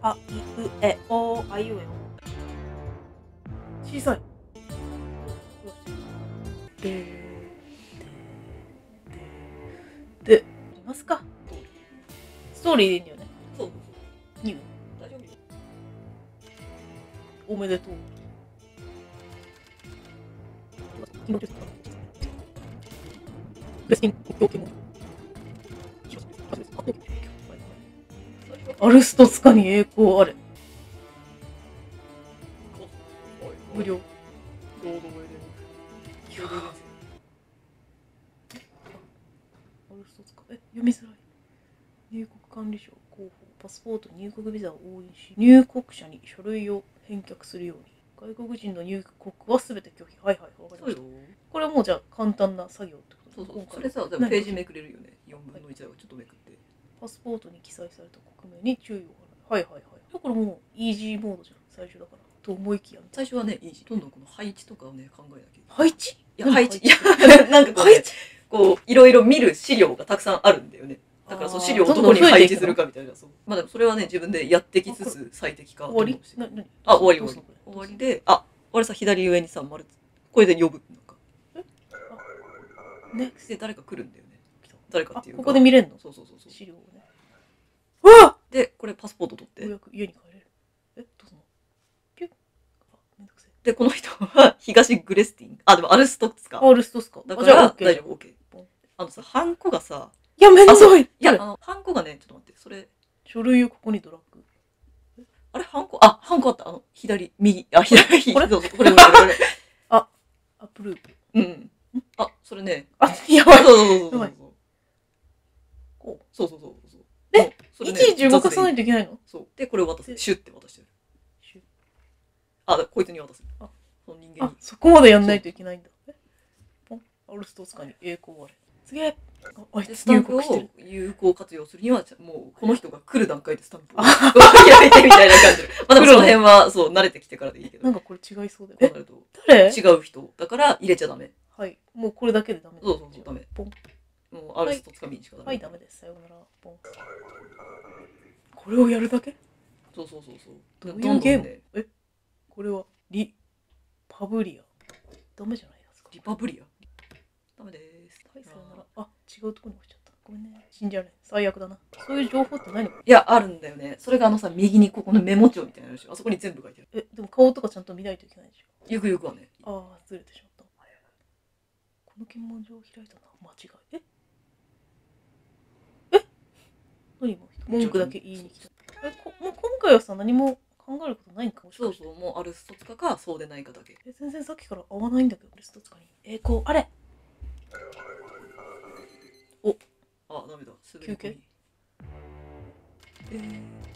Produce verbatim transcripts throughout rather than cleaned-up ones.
あいうえおあいうえお。小さい。でででいますか。ストーリーでいいんだよね。 そうそう言う。 そう。大丈夫よ。 おめでとう。気持ちよさベスティン国境検問アルストツカに栄光あれ。無料。 ロードウェイで。共同編アルストツカ。え、読みづらい。入国管理省広報。パスポート入国ビザを押印し、入国者に書類を返却するように。外国人の入国はすべて拒否。はいはい、わかりました。これはもうじゃあ簡単な作業ってこと。 そうそう。それさ、ページめくれるよね。よんぶんのいちだからちょっとめくって。 パスポートに記載された国名に注意を払う。はいはいはい。だからもうイージーモードじゃん、最初だから。と思いきや。 最初はね、イージー。どんどんこの配置とかをね、考えなきゃいけない。 配置？ いや、配置。いや、なんかこうね、こう、いろいろ見る資料がたくさんあるんだよね。だからその資料をどこに配置するかみたいな。まあでもそれはね、自分でやってきつつ最適化。 終わり？ あ、終わり終わり。終わりで、あ、俺さ、左上にさ、丸、これで呼ぶ。なんか。 ね。 で、誰か来るんだよね。誰かっていうか。 ここで見れるの？ そうそうそう。 資料をね。うわ！ で、これパスポート取って。 ようやく家に帰れる。え、どうぞ。ピュッ。あ、めんどくせえ。 で、この人は東グレスティン。あ、でもアルストッツか。 アルストッツか。 だから大丈夫、オッケー。あのさ、ハンコがさ、 いや、めんどい。 いや、あの、ハンコがね、ちょっと待って、それ。 書類をここにドラッグ。 あれ、ハンコ、あ、ハンコあった。あの、左、右、あ、左、 これこれ、これ、これ。 あ、アプルーブ。 うん。あ、それね。 あ、やばい。 そうそうそうそう。 こう。 そうそうそうそう。 え、いちいち動かさないといけないの？ そう。で、これを渡す。シュッて渡してる。シュッ。あ、こいつに渡す。あ、その人間に。 あ、そこまでやんないといけないんだ。え、ポン。アルストツカに栄光あれ。すげえ。あいつ入国してる。 有効活用するには、もうこの人が来る段階でスタンプを開いてみたいな感じで。まあでもその辺は、そう、慣れてきてからでいいけど。 なんかこれ違いそうだよね。 誰？違う人。だから入れちゃダメ。 はい。もうこれだけでダメ。 そうそうそう、ダメ。 ポン。 もうアルストつかみにしかダメ。 はい、ダメです。さようなら。ポン。これをやるだけ？ そうそうそうそう。 どういうゲーム？え、これはリパブリア。ダメじゃないですか。 リパブリア。ダメです。 はい、さよなら。あ、違うとこに落ちちゃった。ごめんね。死んじゃうね。最悪だな。そういう情報って何？いや、あるんだよね。それがあのさ、右にここのメモ帳みたいなのあるでしょ。あそこに全部書いてある。 え、でも顔とかちゃんと見ないといけないでしょ。 ゆくゆくはね。 ああ、ずれてしまった。この検問所を開いたのは間違い。ええ何も文句だけ言いに来た。え、こもう今回はさ、何も考えることないんかもしれない。 そうそう、もうアルストツカか、そうでないかだけ。 え、全然さっきから合わないんだけど、アルストツカに。えー、こう、あれお、 あ、ダメだ。 休憩。えー、んん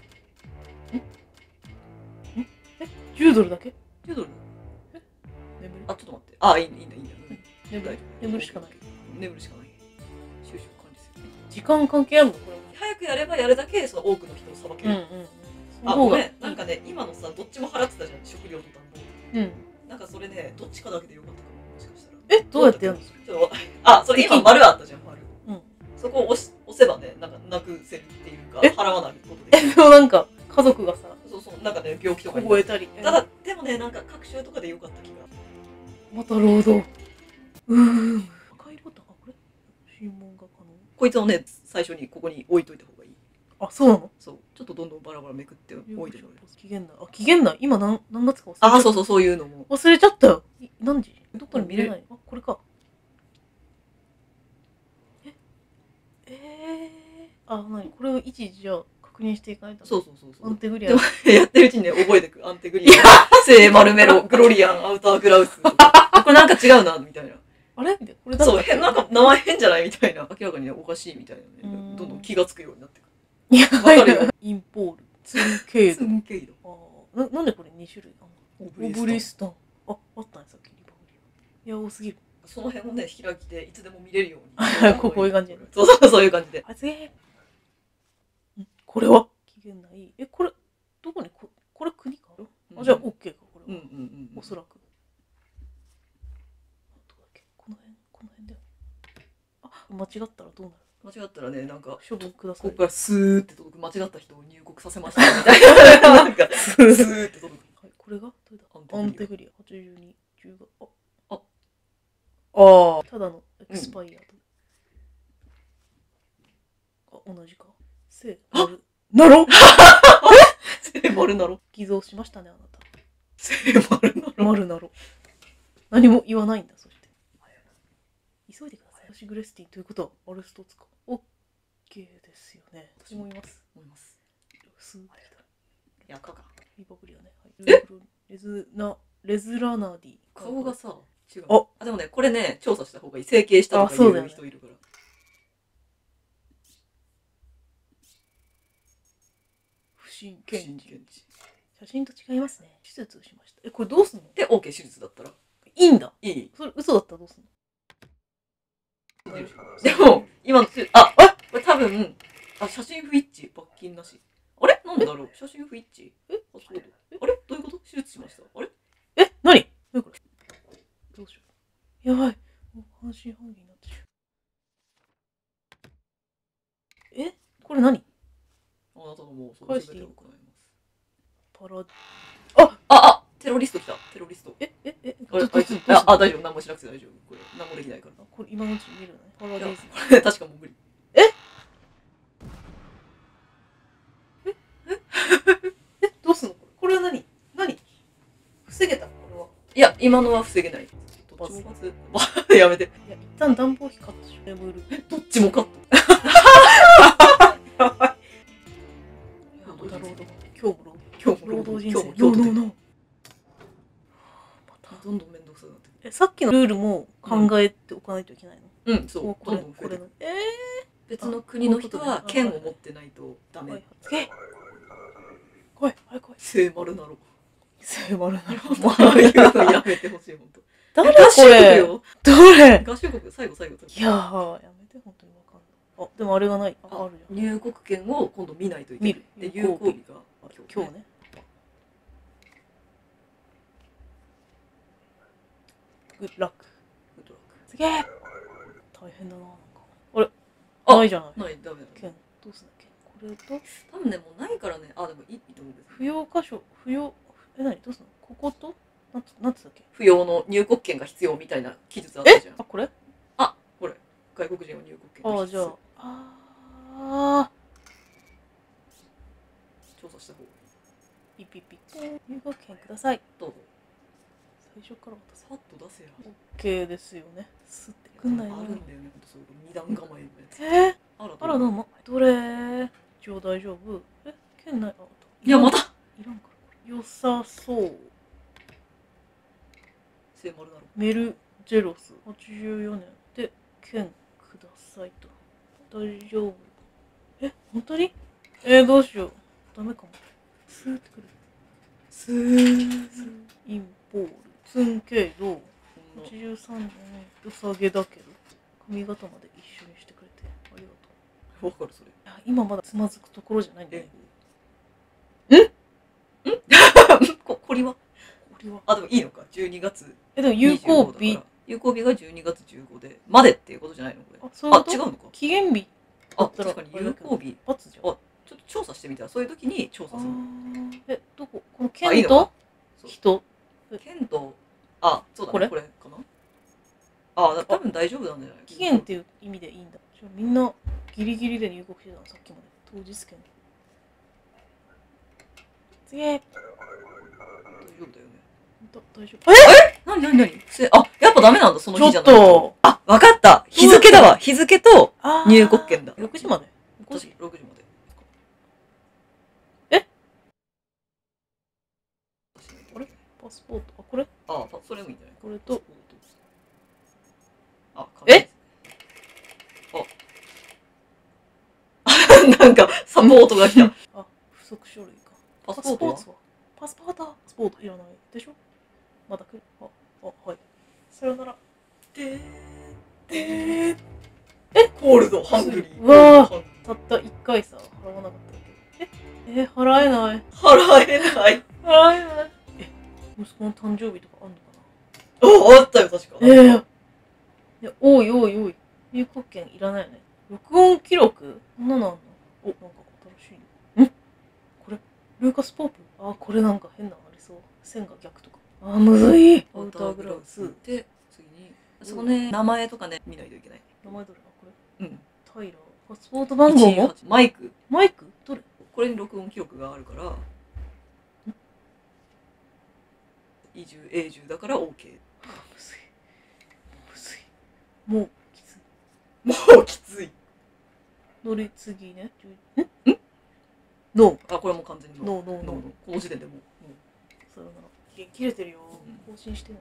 え、じゅうドルだけ？ じゅうドル？ え眠る？ あ、ちょっと待って。あ、いいね、いいね、いいね。 眠る？眠るしかない。 眠るしかない。収集管理する。 時間関係あるのこれ？ 早くやればやるだけ、その多くの人をさばける。うんうん。あ、ごめん。なんかね、今のさ、どっちも払ってたじゃん。食料と暖房。うん。なんかそれね、どっちかだけでよかったかも。もしかしたら。え、 どうやってやるの？ あ、それ今丸あったじゃん、丸。うん。そこを押し押せばね、なんかなくせるっていうか、払わないことで。 え、でもなんか、家族がさ、 そうそう、なんかね、病気とか覚えたり。 ただ、でもね、なんか各週とかでよかった気が。 また労働。うーん。赤いボタン、あ、これ尋問が可能。 こいつをね、最初にここに置いといた方がいい。 あ、そうなの？ そう。ちょっとどんどんバラバラめくって置いてもらえる。 期限内。あ、期限内。今何、何月か忘れちゃった。あ、そうそう、そういうのも。 忘れちゃったよ。何時？どこに見れない？あ、これか。ええー。あ、なにこれをいちいちじゃあ確認していかないと。 そうそうそうそう。 アンテグリアン。 やってるうちにね、覚えてく。アンテグリアン。聖マルメロ、グロリアン、アウターグラウス。これなんか違うな、みたいな。 あれみたいな。これだ。 そう、変、なんか名前変じゃないみたいな。明らかにね、おかしいみたいなね。どんどん気がつくようになってくる。いや、わかるよ。 インポール、ツンケイド。 ツンケイド。 ああ、な、なんでこれに種類あんの？オブリスタン。あ、あったね、さっきリパブリア。いや、多すぎる。 その辺をね、開きでいつでも見れるように。 こういう感じで。 そうそう、そういう感じで。 あ、すげえ。これは期限内。え、これ、どこにこ、これ国か？あ、じゃあ OK か、これは。うんうんうん。おそらく。どこだっけ？この辺、この辺だよ。あ、間違ったらどうなる？ 間違ったらね、なんか、 処分ください。 ここからスーって届く、間違った人を入国させましたみたいな。なんか、スーって届く。 はい、これがどれだアアンンテクリテクリア。はちじゅうに、じゅうが。 あ、 ああ。ただのエクスパイアと。あ、同じか。せ、なる。なろ聖丸なろ。 偽造しましたね、あなた。 聖丸なろ。 丸なろ。何も言わないんだ、そして。急いでください。私グレスティということは、アルストツか。オッケーですよね。私もいます。 思います。 スーッいや、赤か。 リパブリアね。はい、レズナ、レズラナディ。 顔がさ、違う。 あ、 あ、でもね、これね、調査した方がいい。整形したとか言う人いるから。 不審検知。 検知。 写真と違いますね。手術をしました。え、これどうすんの？ で、OK 手術だったら。 いいんだ。 いい。 それ嘘だったらどうすんの？ でも、今の、あ、あ、これ多分、あ、写真不一致、罰金なし。あれなんだろう、写真不一致。 え、 パスポート。あれどういうこと？手術しました。あれ？ え、何？何これ？どうしよう。やばい。もう半信半疑になってる。え、これ何？ あなたのもうそ返していいの全てを行います。 パラ、 あ、あ、あ、テロリスト来た。テロリスト。 え、え、え、 あれ、 ちょっとあいつ、あ、あ、大丈夫。何もしなくて大丈夫。これ、何もできないから。 これ今のうちに見るね。パラデいやイズ。 これ、確かもう無理。 えええどうすんのこれ？これは何？何？防げたこれは。 いや、今のは防げない。どっちもまず、やめて。 いや、一旦暖房費カットしよう。眠る。 どっちもカット。 やばい。また労働。今日も労働。 今日も労働人生。 今日もノーノーノー。またどんどん面倒くさくなってくる。 え、さっきのルールも考えておかないといけないの？ うん、そう。 これ、 どんどん増えてくる。 これの。え別の国の人は剣を持ってないとダー。はメい。。つけ。来い、はい、来い。 聖丸なろ。 聖丸なの。 ああいうのやめてほしい、ほんと。 誰これ？どれ？ 合衆国、最後最後。 いやー、やめて、本当にわかんない。あ、でもあれがない。あ、あるじゃん。 入国券を今度見ないといけない。 見る。 で、有効日が今日ね。グッラック。 グッドラック。 すげえ。大変だな、なんか。あれ？ あないじゃない。 ない、ダメだ。 剣。どうすんだっけ？これと。 多分ね、もうないからね。あ、でもいいと思うんです。 不要箇所、不要、え、なに？どうすんの？ここと？なんつ、なんつったっけ？ 不要の入国券が必要みたいな記述あったじゃん。 あ、これ？ あ、これ。外国人は入国券があ、 必要。 じゃあ。あー。調査した方がいい。ピッピッピ。入国券ください。 どうぞ。 最初から渡せ。 パッと出せや。 オッケーですよね。すってくんないの。 あるんだよね、ほんとそういう二段構えのやつ。 えー、 あら、 あらどうも。どれ？一応大丈夫？え、券ない。あ、 いや、またいらんから良さそう。 聖丸だろ。 メルジェロスはちじゅうよねんで券くださいと。大丈夫？え、本当に？えー、どうしよう。ダメかも。スーってくる。 スー。 インポール。ツンケイド。はちじゅうさんねん良さげだけど。髪型まで一緒にしてくれてありがとう。 わかるそれ。 いや今まだつまずくところじゃないんだよ。 ん？ん？こ、こりは？ これは。 あ、でもいいのか。じゅうにがつ。 え、でも有効日。 有効日がじゅうにがつじゅうごで。までっていうことじゃないのこれ。 あ、そういうこと？ あ、違うのか。 期限日。 あ、確かに有効日。 罰じゃん。 あ、ちょっと調査してみたら、そういう時に調査する。 え、どこ？この剣と人？ 剣と、あ、そうだね、これかな。あ、多分大丈夫なんじゃない？ 期限っていう意味でいいんだ。じゃあみんなギリギリで入国してたの、さっきまで。当日券。次へ。 大丈夫だよね。 だ大丈夫。え？ なになになに？あ、やっぱダメなんだ、その日じゃない。 ちょっと。 あ、わかった。日付だわ。日付と入国券だ。 ろくじまで？ ろくじまで。 え？あれ？パスポート。あ、これ？ あ、それもいいんじゃない？ これと。 あ、 え？ あ、なんかサポートが来た。 あ、不足書類か。 パスポートは？ パスポート。パスポートいらないでしょ？まだ来る。あ、あ、はい。さよなら。 でーでーえ、コールドハングリー。 うわー、たった一回さ、払わなかっただけ。え、え、払えない。 払えない。 払えない。え、息子の誕生日とかあんのかな？ あ、あったよ、確か。 えー、いや、おいおいおい。入国券いらないよね。 録音記録こんなのあんの？お、なんか新しい。んこれ、ルーカスポープ。あ、これなんか変なのありそう。線が逆とか。あ、むずい。 アウターグラウスで、次に、そこね、名前とかね、見ないといけない。 名前どれ？あ、これ。 うん。 タイラー。パスポート番号も？ マイク。 マイクどれ？ これに録音記録があるから、移住、永住だから OK。むずい。むずい。もうきつい。もうきつい。 乗り次ね。んんノー。あ、これも完全にノー。ノーノーノー。 この時点でもう。 さよなら。切れてるよ。更新してね。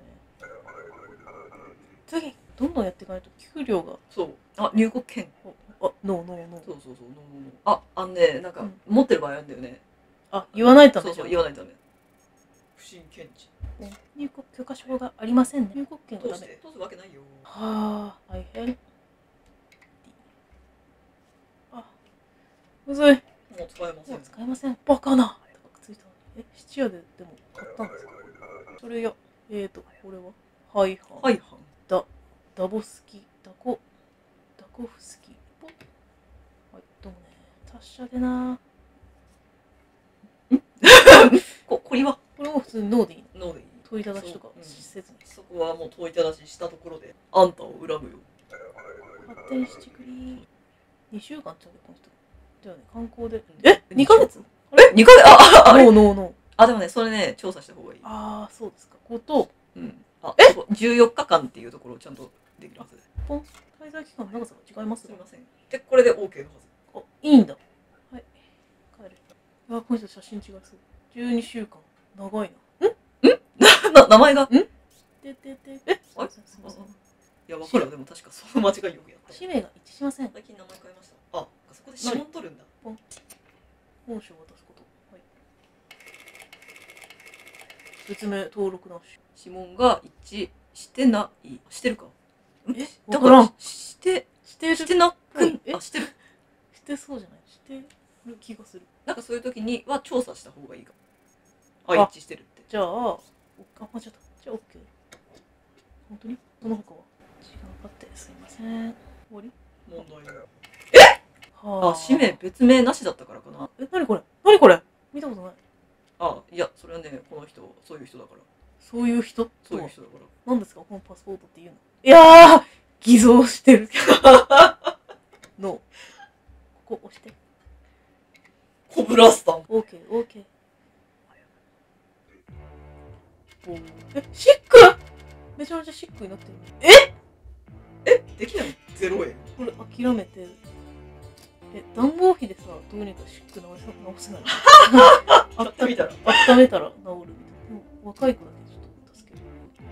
次、どんどんやっていかないと給料が。 そう。あ、入国権。 あ、ノーノーノー。 そうそうそう、ノーノーノー。あ、あんね、なんか、持ってる場合あるんだよね。 あ、言わないとダメ。 そうそう、言わないとダメ。不審検知。 入国許可証がありませんね。入国権がダメ。 通すわけないよ。 はあ、大変。あ、むずい。もう使えません。 もう使えません。バカな。高くついたのに。え、質屋ででも買ったんですか？それや、えーと、これはハイハン。 ハイハン。 ダ、ダボスキ、ダコ、ダコフスキ。ポッ。はい、どうもね。達者でな。 こ、これはこれも普通にノーでいいの？ノーでいい。 問いただしとかせずに。 そこはもう問いただししたところで、あんたを恨むよ。 勝手にしてくり。にしゅうかんちゃうで、この人。だよね、観光で。え ?に ヶ月？ え ?に ヶ月？あ、あ、 ノーノーノー。 あ、でもね、それね、調査した方がいい。 ああ、そうですか。こと、 うん。あ、えじゅうよっかかんっていうところをちゃんとできるはず。 ポン、滞在期間の長さが違います？ すみません。で、これで OK のはず。 あ、いいんだ。はい。帰る。あ、この人写真違いそう。じゅうにしゅうかん。長いな。んんな、名前がんててて。えあれすみません。いや、わかるよ。でも確かその間違いよくやった。 氏名が一致しません。 最近名前変えました。あ、そこで指紋取るんだ。 ポン。本書を渡すこと。はい。説明登録なし。 指紋が一致してない。してるか？ えだからして、 してる。 してなくん、あ、してる。 してそうじゃない？してる気がする。 なんかそういう時には調査した方がいいかも。あ、一致してるって。 じゃあ、あ、間違った。じゃあ OK。本当に？その他は時間かかってすいません。終わり？ 問題ない。 え？ あ、氏名別名なしだったからかな。 え、なにこれ？なにこれ？見たことない。 あ、いや、それはね、この人、そういう人だから。 そういう人？ そういう人だから。 何ですかこのパスポートっていうの？いやー偽造してる。のここ押して。 コブラスタン。 オーケー、オーケー。え、シック？めちゃめちゃシックになってる。 ええできないの？ゼロえん。 これ諦めて。え、暖房費でさ、どうにかシック直せ直せない。 やってみたら。 温めたら治るみたいな。でも若い子だけちょっと助ける。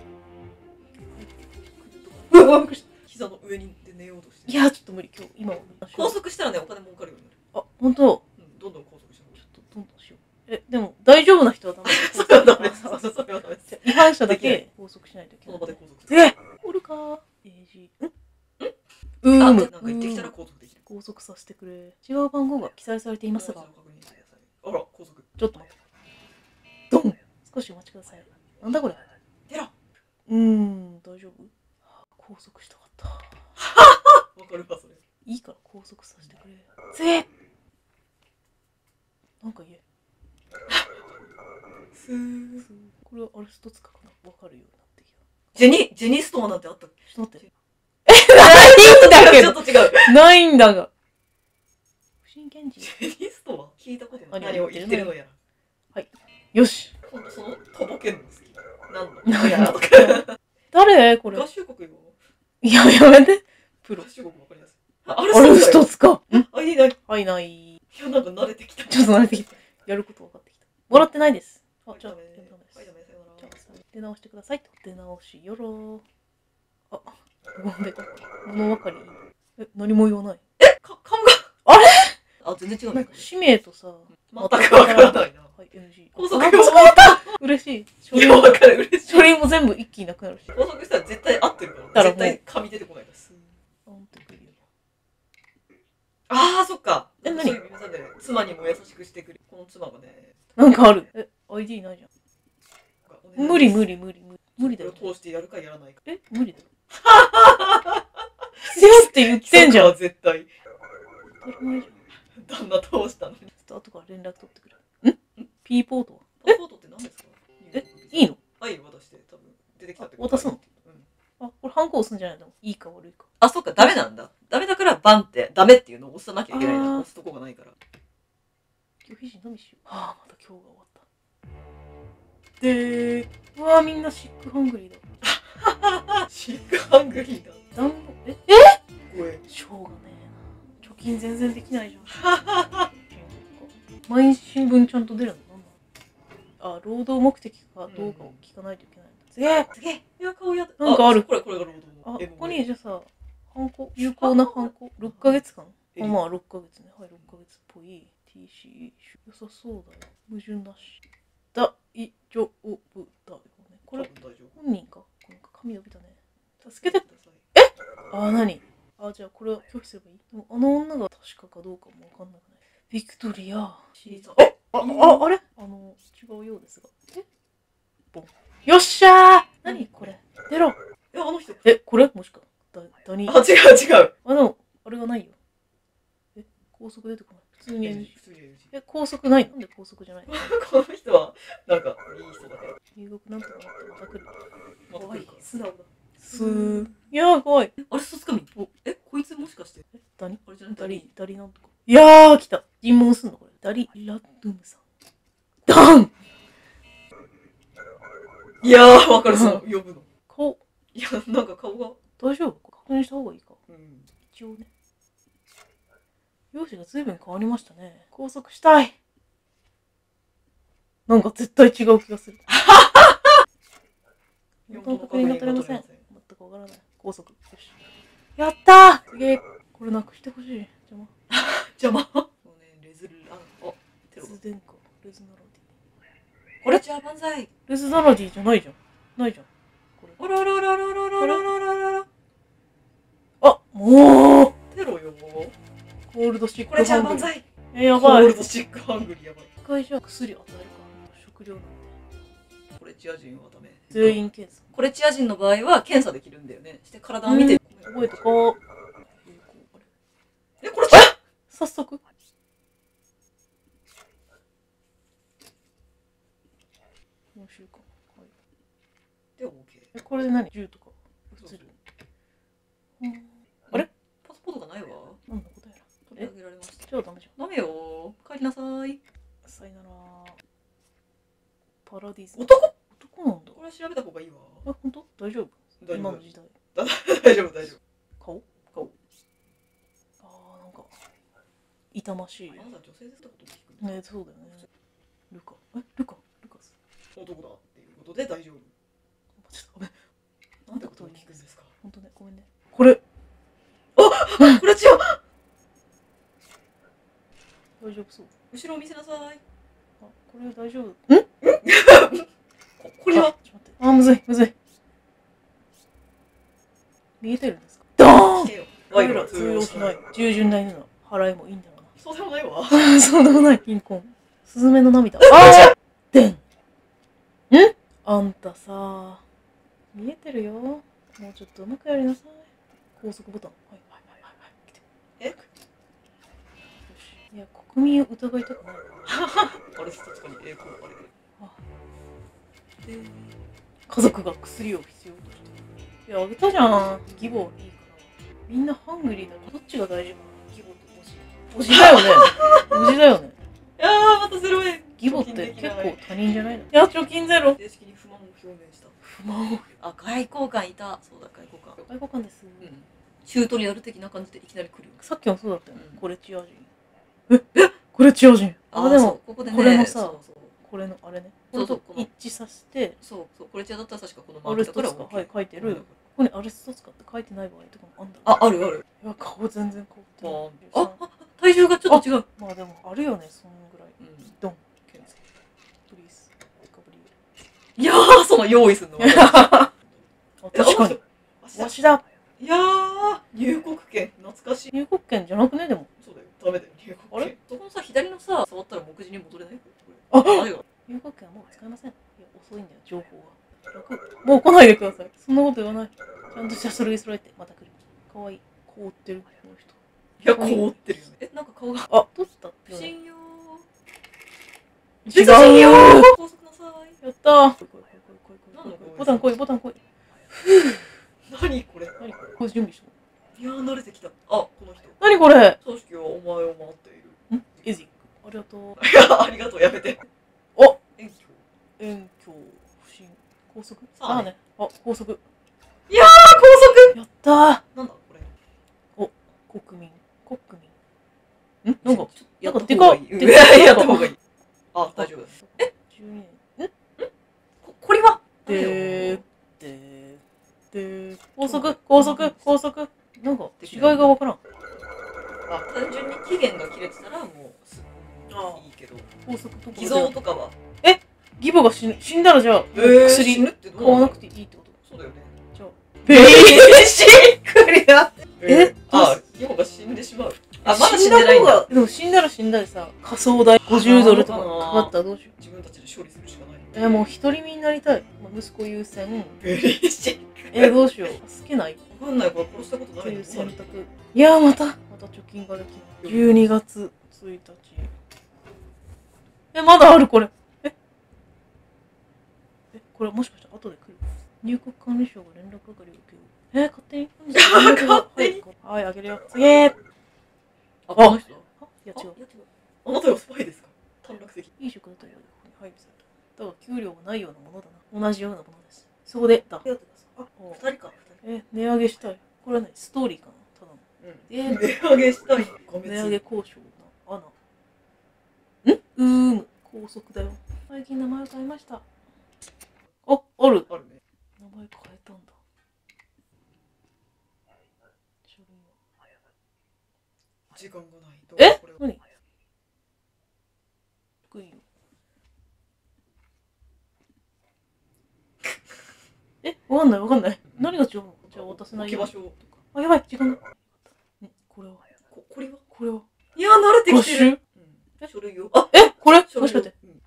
うわ、びっくりした。 膝の上に寝ようとして。 いや、ちょっと無理、今日、今は無理。 拘束したらね、お金儲かるようになる。 あ、本当。 うん、どんどん拘束した方がいい。 ちょっとどんどんしよう。え、でも大丈夫な人はダメ。 それはダメです。それはダメです。 違反者だけ拘束しないといけない。 その場で拘束する。 え、おるか。エージー。ん？うーむ。 なんか言ってきたら拘束できる。 拘束させてくれ。違う番号が記載されていますが。 あら、拘束。 ちょっと待って。ドン。少しお待ちください。なんだこれ。 テラ。 うーん、大丈夫？拘束したかった。 わかるわ、それ。 いいから拘束させてくれ。ぜ。なんか言え。 スー。 これはアルストツカかな。わかるようになってきた。 ジェニ、ジェニストアなんてあったっけ？ ちょっと待って。え、ないんだけど。 ちょっと違う。 ないんだが。不審検事。 ジェニストア聞いたことない。 何何を言ってるのやら。 はい。よし。 その、とぼけんの好き。なんのやらとか。 誰これ。 合衆国よ。 いや、やめて。プロ。 合衆国わかりやすい。 アルストツカ。ん？ あ、いいない。 はい、ない。 いや、なんか慣れてきた。 ちょっと慣れてきた。やること分かってきた。もらってないです。あ、じゃあ、 はい、 ダメです。 はい、ダメ、さよなら。 じゃあ、出直してくださいと。出直しよろ。あ、ごめん、物分かり。え、何も言わない。 え、か、顔が。 あれ？ あ、全然違う。 なんか、氏名とさ、 全くわからないな。 はい、エヌジー。 拘束用嬉しい。書いや、わかる、嬉しい。 書類も全部一気になくなるし。 拘束したら絶対合ってるから。絶対紙出てこないです。ああ、そっか。 え、何？ そういう皆さんで妻にも優しくしてくれ。この妻がね。 なんかある。え、アイディー ないじゃん。無理無理無理無理。無理だよ。 通してやるかやらないか。 え、無理だよ。必要って言ってんじゃん。 絶対。 当たり前じゃん。 旦那倒したのに。 ちょっと後から連絡取ってくる。ん ?P ポートはパスポートって何ですか？ えいいの？ はい、渡して多分出てきたって渡すの？あ、これハンコ押すんじゃないの？いいか悪いか。 あ、そっか、ダメなんだ。ダメだからバンってダメっていうのを押さなきゃいけないな。押すとこがないから。 拒否時のみしよう。はあ、また今日が終わった。で、うわーみんなシックハングリーだ。 シックハングリーだ。 団子ええごえん。 しょうがねえな。貯金全然できないじゃん。毎日新聞ちゃんと出るの？なんだ？あ、労働目的かどうかを聞かないといけないんだ。すげえすげえ。いや、顔やだ。 なんかある。 これ、これが労働。 あ、ここにじゃあさ、ハンコ、有効なハンコ、ろっかげつかん。あ、まあろっかげつね。はい、ろっかげつっぽい。ティーシー、良さそうだよ。矛盾なし。大丈夫だよね。これ、本人か。なんか髪伸びたね。助けてください。えあ、なにあ、じゃあこれは拒否すればいい？でもあの女が確かかどうかもわかんなくない。ビクトリア。えあ、あ、あれあの、違うようですが。えボン。よっしゃー何これ出ろえ、あの人。 え、これもしかだ、ダニ。 あ、違う違う。 あ、でも、あれがないよ。え、高速出てこない。普通に エヌジー。 普通に エヌジー。 え、高速ないの？なんで高速じゃないの？ この人は、なんか、いい人だね。 入国なんとかなってまた来る。 また来るか。 素直だ。すー。いやー、怖い。 あれ、スつかみ。え、こいつもしかして。 え、ダニあれじゃない？ ダリ、ダリなんとか。いやー、来た。尋問すんのこれ。ダリ・ラドゥムさん。ダンいやー、わかる、そう、呼ぶの。 顔。 いや、なんか顔が。 大丈夫？確認した方がいいか。 うん。 一応ね。容姿が随分変わりましたね。拘束したい。なんか絶対違う気がする。本当の確認が取れません。全くわからない。拘束。よし。やったー次。これなくしてほしい。邪魔。 邪魔そうね、レズラン、あ、テロ。 レズデンカ、レズナラデこれじゃあ万歳。 ィ。レズナラディじゃないじゃん。ないじゃん。これ。 あらららららららららら。 あ、もうテロよ。 コールドシックこれじゃあハングリー。 万歳。 え、やばい。 コールドシックハングリーやばい。 一回じゃあ薬与えるか。食料なんで。 コレチア人はダメ。 全員検査。 コレチア人の場合は検査できるんだよね。して体を見て。 覚えとこう。 え、これじゃ早速。よんしゅうかん。はい。 で、オーケー。 え、これで何？じゅうとか。映る。あれ？ パスポートがないわ。 なんだ答えら。 取り上げられました。 じゃあダメじゃん。 ダメよ。帰りなさい。 さよなら。パラディス。 男？ 男なんだ。 これは調べた方がいいわ。 え、本当？大丈夫？ 大丈夫。 今の時代。 大丈夫、大丈夫。 顔？ 顔。 ああ、なんか痛ましい。 あなた女性ですってこと聞くね、そうだよね。ルカ。え、ルカ？ルカス。 男だっていうことで大丈夫。 ちょっとごめん。 なんてことを聞くんですか？ 本当ね、ごめんね。これ。 あ、これ違う。 大丈夫そう。 後ろを見せなさい。 あ、これ大丈夫。ん？ これは？ ちょっと待って。あ、むずい、むずい。見えてるんですか？ドーン！我ら通用しない。従順な犬の払いもいいんだろうな。 そうでもないわ。 そうでもない。貧困。スズメの涙。ああ！でん。ん？あんたさ、見えてるよ。もうちょっとうまくやりなさい。高速ボタン。はいはいはいはいはい。来て。 え？ よし。いや、国民を疑いたくない。 あれ、確かに栄光あれで。 あで、家族が薬を必要としてる。いや、あげたじゃん。義母いいから。みんなハングリーだからどっちが大事かな。義母とおじ。おじだよね。おじだよね。 いやー、またゼロえん。 義母って結構他人じゃないの？いや、貯金ゼロ。 正式に不満を表明した。 不満を。 あ、外交官いた。そうだ、外交官。 外交官です。 うん。チュートリアル的な感じでいきなり来る。 さっきもそうだったよね。コレチア人。ええコレチア人。あ、でも、これもさ、これのあれね。そうそう。一致させて。 そうそう。コレチアだったら確かこのマークだから。はい、書いてる。ここにアレストスカって書いてない場合とかもあんだ。 あ、あるある。 いや、顔全然変わってない。あ、体重がちょっと違う。 まあでも、あるよね、そんぐらい。ドン。検査。プリース。ガブリエル。 いやー、その用意するの。 あ、確かに。わしだ。 いやー、入国券、懐かしい。 入国券じゃなくね、でも。 そうだよ、ダメだよ、入国券。あれそこのさ、左のさ、触ったら目次に戻れない？ あっ入国券はもう使えません。いや、遅いんだよ、情報が。楽。もう来ないでください。そんなこと言わない。ちゃんとした書類揃えて、また来る。かわいい。凍ってる、この人。 や、凍ってるよね。え、なんか顔が。 あ、どっちだ不審よ違ー。不審ようー。高速なさい。 やったー。来い来い来い来いなんだこれボタン来い、ボタン来い。 何これ。 何これこれ準備しといやー、慣れてきた。あ、この人。 何これ組織はお前を待っている。 んエジック。ありがとう。 いや、ありがとう、やめて。 お遠距。 遠距不審。高速さあねさあね。あ、高速。 いやー、高速。 やったー。 なんだこれ。 国民。国民。んなんか、 やなんかでかった方がいい。うん、 でかやった方がいい。あ、大丈夫。 えじゅうにねん。んこ、これはでー、でー、でー、高速、高速、高速。なんか、違いがわからん。 あ、単純に期限が切れてたらもうすぐあいいけど、 高速とか。 偽造とかは。 義母が死ぬ死んだらじゃあ、 えー、死薬ぬってどうなの買わなくていいってことそうだよね。 じゃあ。 ベーシックリだ。 えあ、義母が死んでしまう。あ、まだ死んでないんだ。 でも死んだら死んだでさ、仮想代ごじゅうドルとかかかったらどうしよう。 自分たちで処理するしかない。 え、もう独り身になりたい。まあ息子優先。 ベーシック。 え、どうしよう。助けないっわかんない。これ殺したことないのていう選択。いやー、また、また貯金ができない。じゅうにがつついたち。え、まだあるこれ。ええ、これもしかしたら後で来る。入国管理省が連絡係を受ける。えー、勝手に勝手にはい、はい、あげるよ。次ー。 あ、この人あ、いや違う。 あなたがスパイですか。短絡的。 いい職だというようでここに配備された。だが給料がないようなものだな。同じようなものです。そこでだ。あ、 二人か。 え、値上げしたい。これはね、ストーリーかな。ただの。 うん。 え値上げしたい。ごめん。 値上げ交渉の穴。んうーむ。高速だよ。最近名前を変えました。あ、ある。 あるね。 名前変えたんだ。書類を。 時間がない。 えこれは何福井よ。えわかんないわかんない。何が違うのじゃあ渡せないよ。 置き場所。 あ、やばい、時間が。んこれはこ、これはこれはいや、慣れてきてる。 募集うん。書類を。あ、 えこれもし書類をかして。 うん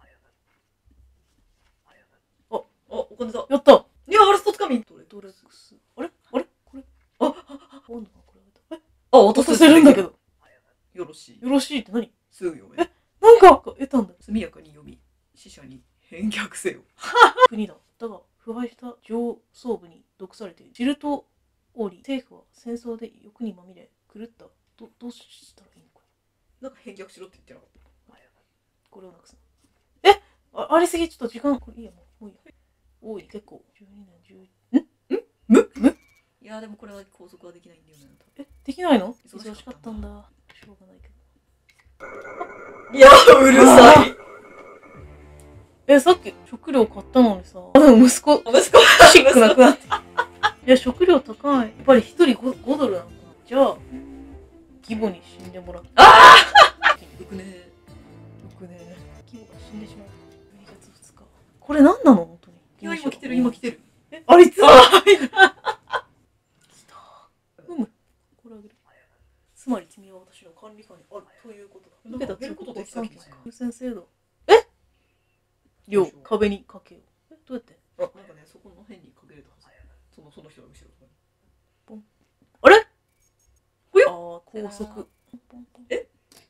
あ、 あ、お金だ。 やったいや、アルストつかみ。どれドレックス。あれあれこれあ、 あ、あ、これ。えあ、 渡せるんだけど。 よろしい。 よろしいって何すぐ読め。 なんか得たんだよ。 速やかに読み、死者に返却せよ。 国だ。だが、腐敗した上層部に毒されている。ジルトオーリー。政府は戦争で欲にまみれ、狂った。ど、どうしたらいいのか。 なんか返却しろって言ってなかった。 これをなくすな。えあありすぎ、ちょっと時間。これいいや、もう。もういいや。多い、結構。じゅうにねん、じゅう。んむむいや、でもこれは拘束はできないんだよね。 え、できないの忙しかった忙しかったんだ。しょうがないけど。 いや、うるさい。 え、さっき食料買ったのにさ。あ、でも息子、 息子シックなくなって。いや、食料高い。やっぱり一人 5, ごドルなのかな。じゃあ、義母に死んでもらって。 ああよくね。 よくね。義母が死んでしまう。にがつふつか。これ何なの本当に。 いや、今来てる、今来てる。 え、あいつだあ来た。うむ。これあげる。つまり君は私の管理下にあるということだ。 なんかあげることできた気がする優先制度。え量、壁にかけよう。え、どうやってあ、なんかね、そこの辺にかけれたはず。その、その人の後ろとかに。 あれほよああ、高速。 え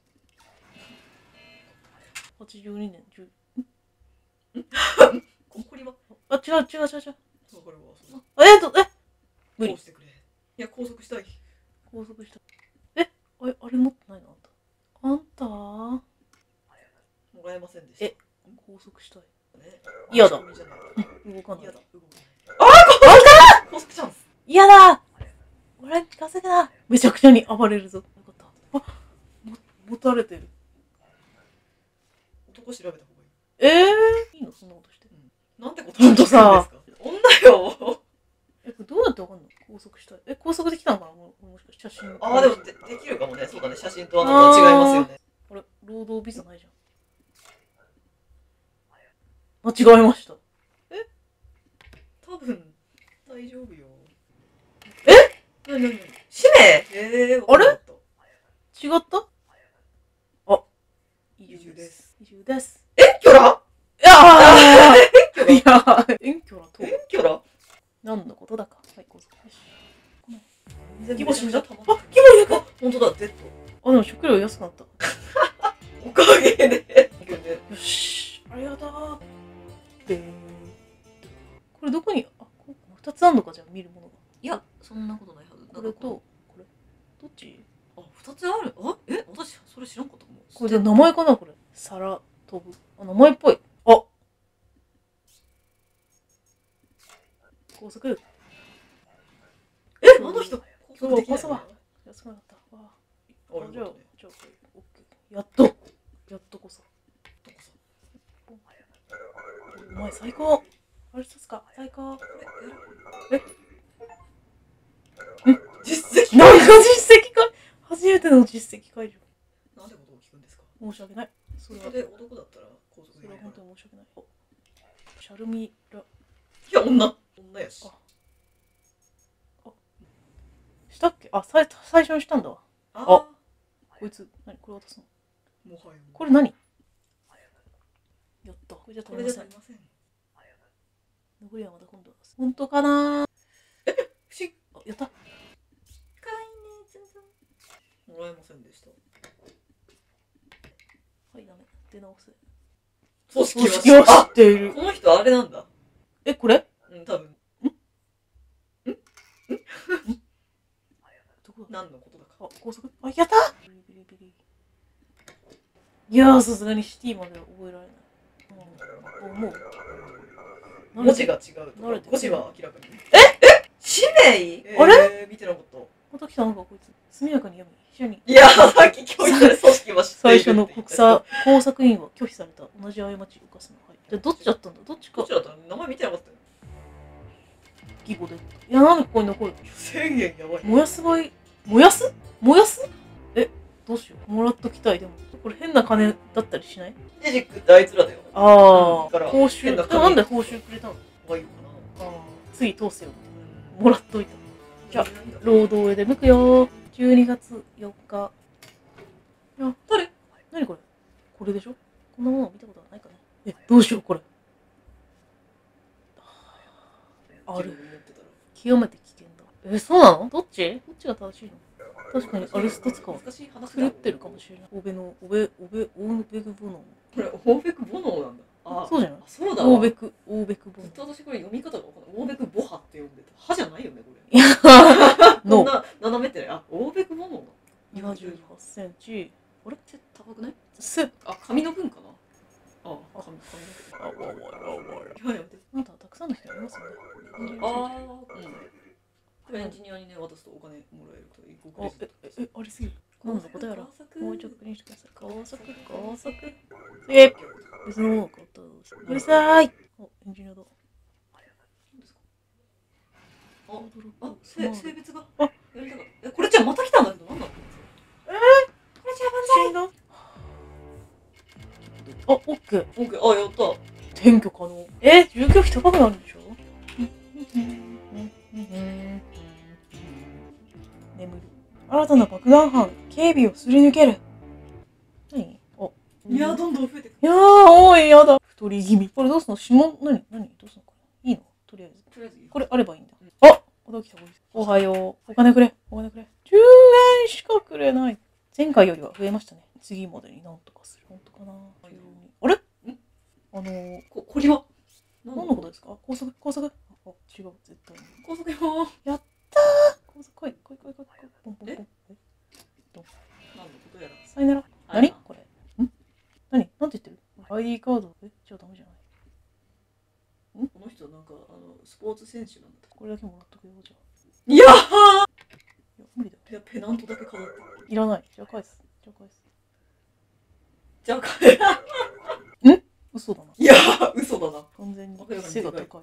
はちじゅうにねん、じゅう。 ここにはあ、違う違う違う違う。 わかるわ。そうあ、えっと、え無理こうしてくれ。いや、拘束したい。 高速した。えあれ、あれ持ってないのあんたあんたもらえませんでした。 え高速したい。 ね嫌だ。 仕組みじゃない動かない嫌。だ。動かない。ああ、拘束チャンス。 嫌だ俺に近づくなめちゃくちゃに暴れるぞ。よかった。あ、も、持たれてる。 男調べた方がいい。 えー、いいのそんなことして。 なんてことほんとさするんですか。女よ。 え、これどうやってわかんの高速したい。え、高速できたのかなももしかして写真。 ああ、でもでできるかもね。そうだね。写真とあなたは違いますよね。 あれ、労働ビザないじゃん。間違えました。 多分大丈夫よ。 えなになに使命えー、 あれわかった違ったあ、 移住です。 移住です。 遠距離いやーい遠距離やー、遠距離と遠距離何のことだか。はい、高速。よし。 全義母死んだあ、 た義母いるか本当だ、Z。 へえ。これどこに、あ、こふたつあんのか、じゃあ見るものが。 いや、そんなことないはず。 これと、これ。どっち？ あ、二つある。あ、え、私それ知らんかったもん。 これで名前かな、これ。皿飛ぶ。あ、名前っぽい。あ、高速。 え、あの人、 今日はパスは安くなかった。わあ、 あ、 じゃあ、 じゃあ、 じゃあ、オッケー。やっと、やっとこそ。お前最高。あれ一つか、最高。え、 実績なんか実績か。初めての実績解除。 なんでことを聞くんですか？ 申し訳ない。それは、 それで男だったら高速それは本当に。 に申し訳ない。おシャルミラ。 いや、女。女やし。 あ、したっけ？あ、さい最初にしたんだわ。 あこいつ、何これ渡すの？ もはや。 これ何？やった。これじゃこ足りません。 れじゃ足りません。 残りはまた今度。本当かな？ 不思議。 あ、やった。 かいね、全然。もらえませんでした。 はい、ダメ。出直せ。 組織組織は知はっている。 この人あれなんだ。 え、これ？ うん、多分。 どこだ？ 何のことだか。 あ、高速？あ、やった！ビリビリビリ。いやー、さすがにシティまでは覚えられない。うん、思う。 文字が違うとか。 慣れてる文字は明らかに。ええ使命、えー、 あれ見てなかった。 また来たのか、こいつ。速やかに読み、秘書に。 いや、さっき教育で組織は知っているって最初の国際工作員は拒否された。同じ過ちを犯すの。はい。じゃあどっちだったんだ？どっちか。 どっちだったの？名前見てなかったよ。 義語で。いや、なんでここに残る？ せんえんやばい。 燃やす場合、燃やす燃やすえ、どうしよう。もらっときたい。でも、これ変な金だったりしない？ エジックってあいつらだよ。 ああ、 うん報酬。 変な金なんで報酬くれたの？ がいいのかああ、次通せよ。もらっといた。じゃあ、 な。 労働へ出向くよ。じゅうにがつよっか。いや、 誰？ 何これ？これでしょ？こんなもの見たことはないかね。え、どうしよう、これ。ある。極めて危険だ。え、そうなの？どっち？どっちが正しいの？確かにアルストツカは難しい話狂ってるかもしれない。オベの、オベ、オベ、オーベクボノこれ、オーベクボノーなんだ。あ、 そうじゃない？ そうだわ。 オーベク、オーベクボノずっと私これ読み方が分かんない。オーベクボハって呼んでた。歯じゃないよね、これ。 いや、 こんのな斜めってない。あ、オーベクボノーななじゅうはちセンチ。 あれって高くない？ せ、 あ、紙の分かな。あ、紙、 あわわわわ。 紙の分。やめて。 あなたはたくさんの人がいますよね。 ああ、うん。エンジニアにね、渡すとお金もらえるという。 あ、え、え、え、ありすぎる。なんだ答えやら。もう一度確認してください。高速、高速。え、別のものを買ったらどうしよう。うるさい。お、エンジニアだ。 あ、あ、性性別が。 あ、 やりたかった。え、これじゃまた来たんだけど、なんだ。 えー、 これじゃ万歳。 あ、オッケー。 オッケー、あ、やった。 転居可能。え、住居費高くなるんでしょ？眠る。新たな爆弾犯、警備をすり抜ける。何？あ、 いや、どんどん増えてくる。 いやー、おい、やだ。太り気味。これどうすんの？指紋、何？何？どうすんの？これいいの？とりあえず。 とりあえずいい。 これあればいいんだ。あ、また来た。おはよう。お金くれ。お金くれ。じゅうえんしかくれない。前回よりは増えましたね。次までになんとかする。本当かな。あれ？ん？あのー、 こ、これは何のことですか？高速、高速。あ、違う、絶対に。 高速よ。 やったー。高速来い、来い、来い、来い、来い。ポンポンポン。え？ 何のことやら。 さよなら。何これ？ん？何？なんて言ってる？アイディー カード。え？じゃあダメじゃない？ この人なんかあのスポーツ選手なんだ。 これだけもらっとくよ、じゃあ。 いやー。 いや、無理だよ。 ペ、ペナントだけ飾って。 いらない。じゃあ返す。じゃあ返す。 じゃあ帰る。 ん？嘘だな。 いやー、嘘だな。 完全に背が高い。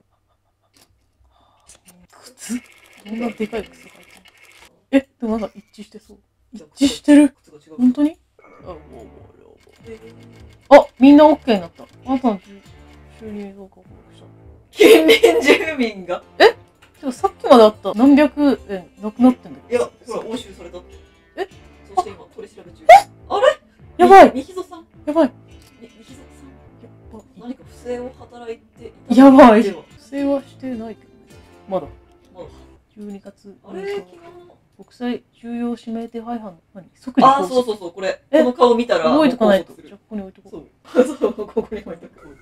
靴？こんなでかい靴履いてる。え、でもなんか一致してそう。一致してる。本当に？あ、みんな OK になった。あなたの収入増加を報告した。 近隣住民が。 え？でもさっきまであった何百円なくなってんだいや、ほら、押収されたって。 え？ そして今、取り調べ中。 え？ あれ？ やばい。 みひぞさん。 やばい。 みひぞさん。やっぱ何か不正を働いていた。やばい。不正はしてないけどね。まだ。 まだ。 じゅうにがつ。 あれ？昨日。 国際重要指名手配犯の何？即ああ、そうそうそう、これ。この顔見たら。 覚えとかないと。じゃあここに置いとこう。 そう。そう、ここに置いとく。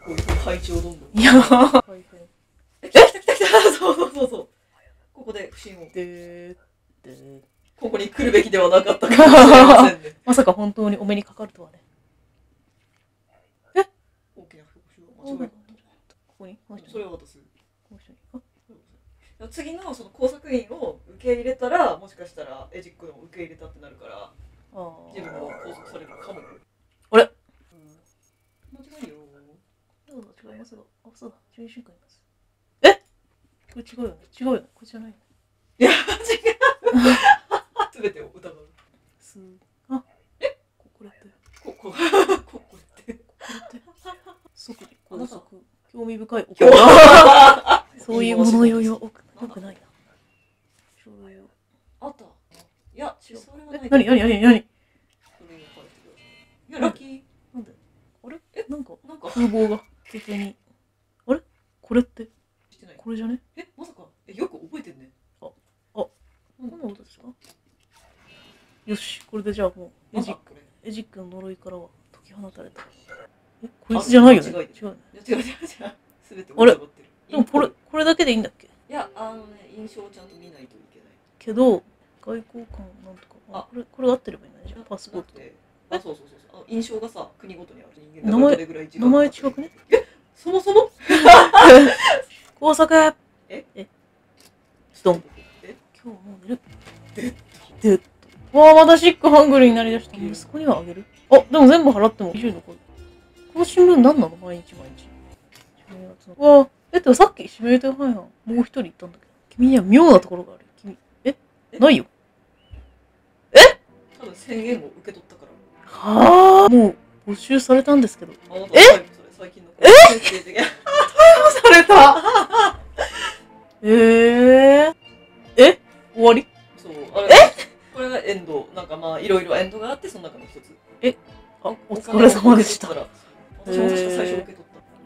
こういう配置をどんどん。 いやー大変。 え、来た来た来た来たそうそうそうそう。ここで不審を。 ででここに来るべきではなかったかもしれませんね。 まさか本当にお目にかかるとはね。え大きな復習を間違えた。 ここにそれは渡す。 この人にあ次のその工作員を受け入れたら、もしかしたらエジックの受け入れたってなるから、 あ自分も拘束されるかも。 あれ、 うん、間違いよ。 そうだ違いますが、あそうだ注意瞬間います。えこれ違うよね違うよねこれじゃないよね。 いや違う。すべてを疑う。 すあえここれってここここってここれって即時拘束興味深いお今日はそういう物酔いは多く多くないな。書類をあった。いや、それはない。 え、なになになになに。 書類を書いてください。いや、ラッキー。 なんであれえ、 なんかなんか風貌が普通にあれこれってしてない。 これじゃね。 え、まさか。え、よく覚えてんね。 あ、あ、何のことですか。よし、これでじゃあもうエジックエジックの呪いからは解き放たれた。え、こいつじゃないよね。違うよね。 違う違う違う。すべてあれ疑ってる。 でもこれこれだけでいいんだっけ。 いや、あのね、印象をちゃんと見ないといけない。 けど外交官なんとか、あ、これこれ合ってればいいんだね。じゃあパスポート。 あ、そうそうそうそう。あの印象がさ、国ごとにある人間だからどれぐらい違う。 名前違くね。 え、そもそも工作。 ええ、ストン。 え、 今日もう寝る。ででわあ、またシックハングルになりだした。息子にはあげる。あ、でも全部払ってもにじゅう残る。この新聞何なの毎日毎日。うわあ、え、でもさっき指名手配犯もう一人いたんだけど。君には妙なところがある。君、えないよ。え多分宣言を受け取ったから。 はあ、もう募集されたんですけど。 あなた、え最近のえ逮捕されたえー、え終わり。 そう、あれこれがエンド、なんかまあいろいろエンドがあってその中の一つ。 えあ、お疲れ様でした。 私も確か最初受け取った。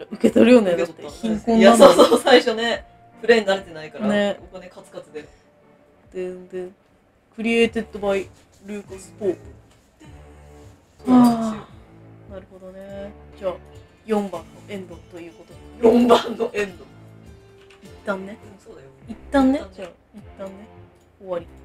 受け取るよね。だって貧困いや、そうそう、最初ね、プレイに慣れてないから、 ね、 お金カツカツで。 で、で、クリエイテッドバイルーカス・ポープ。 そうなんですよ。 なるほどね。じゃあ、よんばんのエンドということで。よんばんのエンド。 一旦ね。 そうだよ。 一旦ね。じゃあ、一旦ね。終わり。